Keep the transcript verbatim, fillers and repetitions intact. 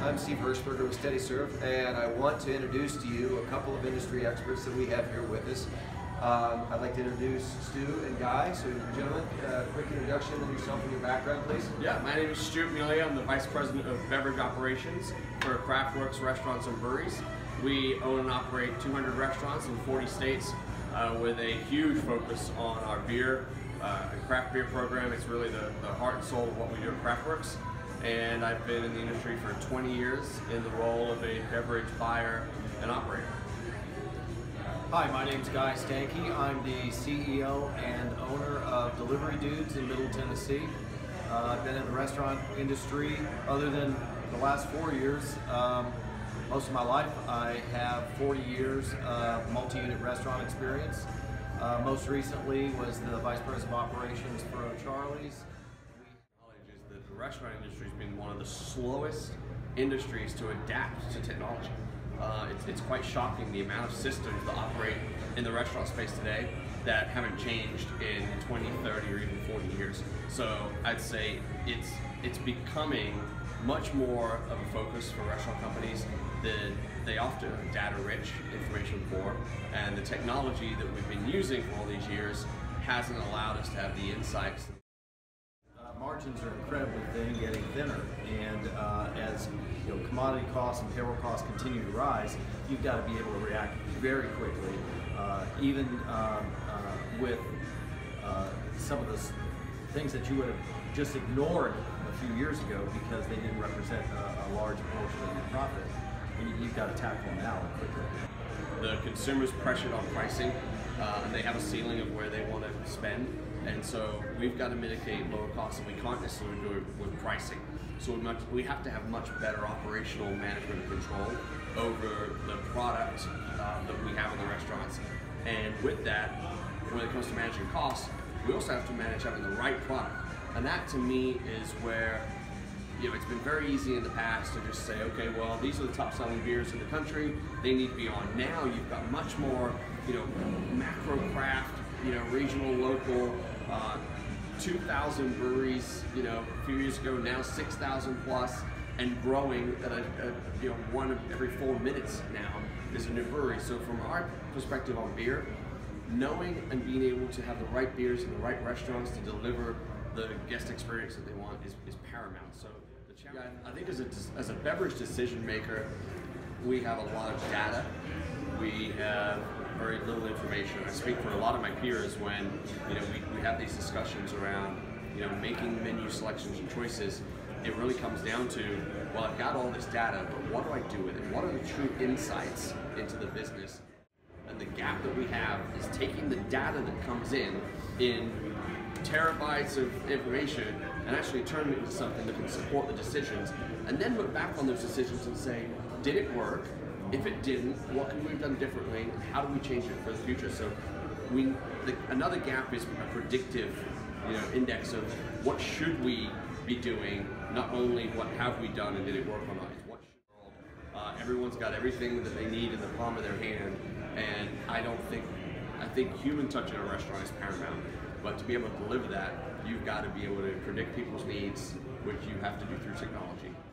I'm Steve Hirschberger with SteadyServe, and I want to introduce to you a couple of industry experts that we have here with us. Um, I'd like to introduce Stu and Guy. So, gentlemen, uh, quick introduction of yourself and your background, please. Yeah, my name is Stu Melia. I'm the Vice President of Beverage Operations for Craftworks Restaurants and Breweries. We own and operate two hundred restaurants in forty states uh, with a huge focus on our beer uh, and craft beer program. It's really the, the heart and soul of what we do at Craftworks. And I've been in the industry for twenty years in the role of a beverage buyer and operator. Hi, my name's Guy Stanke. I'm the C E O and owner of Delivery Dudes in Middle Tennessee. Uh, I've been in the restaurant industry, other than the last four years, um, most of my life. I have forty years of multi-unit restaurant experience. Uh, most recently was the Vice President of Operations for O'Charley's. The restaurant industry has been one of the slowest industries to adapt to technology. Uh, it's, it's quite shocking the amount of systems that operate in the restaurant space today that haven't changed in twenty, thirty, or even forty years. So I'd say it's, it's becoming much more of a focus for restaurant companies. That they often are data-rich, information poor, and the technology that we've been using for all these years hasn't allowed us to have the insights. Margins are incredibly thin, getting thinner, and uh, as you know, commodity costs and payroll costs continue to rise, you've got to be able to react very quickly, uh, even um, uh, with uh, some of the things that you would have just ignored a few years ago because they didn't represent a, a large portion of your profit. And you've got to tackle them now quickly. The consumer's pressured on pricing, uh, and they have a ceiling of where they want to spend. And so we've got to mitigate lower costs, and we can't necessarily do it with pricing. So we, much, we have to have much better operational management and control over the product uh, that we have in the restaurants. And with that, when it comes to managing costs, we also have to manage having the right product. And that, to me, is where, you know, it's been very easy in the past to just say, okay, well, these are the top selling beers in the country, they need to be on. Now you've got much more, you know, macro craft, you know, regional, local, uh, two thousand breweries, you know, a few years ago, now six thousand plus, and growing at a, a, you know, one every four minutes now is a new brewery. So from our perspective on beer, knowing and being able to have the right beers in the right restaurants to deliver the guest experience that they want is, is paramount. So the challenge, I think as a, as a beverage decision maker, we have a lot of data. We have very little information. I speak for a lot of my peers when, you know, we, we have these discussions around, you know, making menu selections and choices. It really comes down to, well, I've got all this data, but what do I do with it? What are the true insights into the business? And the gap that we have is taking the data that comes in, in terabytes of information, and actually turning it into something that can support the decisions, and then look back on those decisions and say, did it work? If it didn't, what can we have done differently? How do we change it for the future? So, we the, another gap is a predictive, you know, index of what should we be doing. Not only what have we done and did it work or not. It's what should. Uh, everyone's got everything that they need in the palm of their hand, and I don't think I think human touch in a restaurant is paramount. But to be able to deliver that, you've got to be able to predict people's needs, which you have to do through technology.